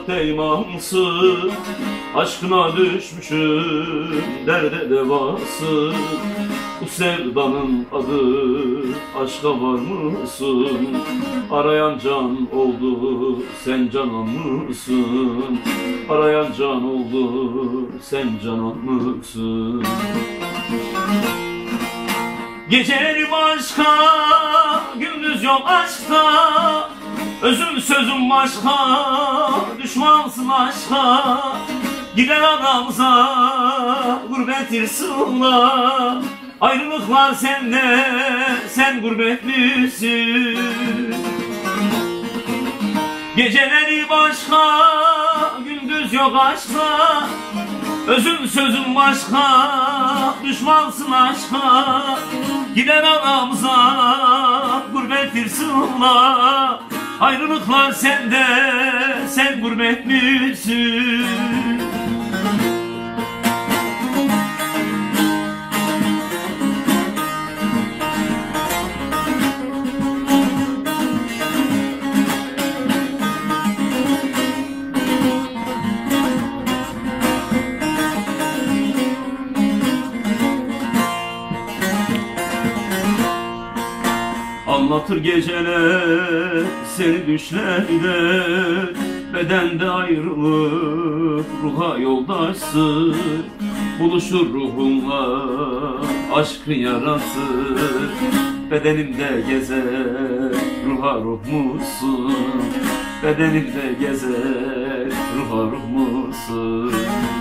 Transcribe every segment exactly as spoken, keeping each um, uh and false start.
peymansın, aşkına düşmüşüm derde devası. Bu sevdanın adı aşka var mısın? Arayan can oldu, sen canan mısın? Arayan can oldu, sen canan mısın? Geceleri başka, gündüz yok aşkta. Özüm sözüm başka, düşmansın aşka. Gider aramıza gurbet hırsınla. Ayrılıklar sende, sen gurbetlisin. Geceleri başka, gündüz yok aşkta. Özüm sözüm başka, düşmansın aşka. Gider aramıza gurbet hırsınla. Ayrılıklar sende, sen gurbetlisin. Anlatır geceler seni düşlerde, bedende ayrılık ruha yoldaşsın. Buluşur ruhumla aşkın yarası, bedenimde gezer ruha ruh musun? Bedenimde gezer ruha ruh musun?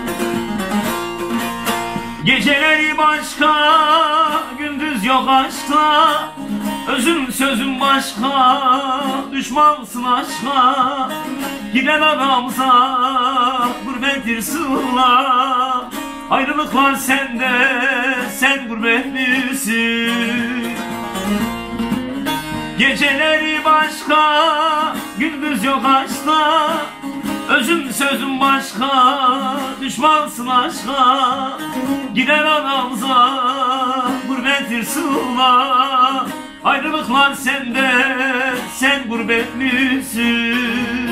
Geceleri başka, gündüz yok aşkta. Özüm sözüm başka, düşmansın aşka. Gider aramıza gurbet hırsınla. Ayrılıklar sende, sen gurbetlisin. Geceleri başka, gündüz yok aşkta. Özüm sözüm başka, düşmansın aşka. Gider aramıza gurbet hırsınla. Ayrılıklar sende, sen gurbetlisin.